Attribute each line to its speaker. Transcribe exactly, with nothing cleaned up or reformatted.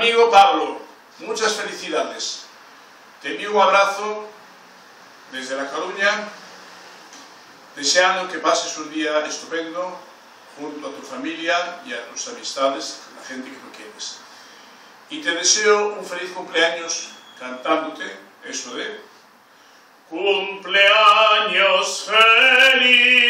Speaker 1: Amigo Pablo, muchas felicidades. Te envío un abrazo desde La Coruña, deseando que pases un día estupendo junto a tu familia y a tus amistades, la gente que tú quieres. Y te deseo un feliz cumpleaños cantándote eso de... Cumpleaños feliz.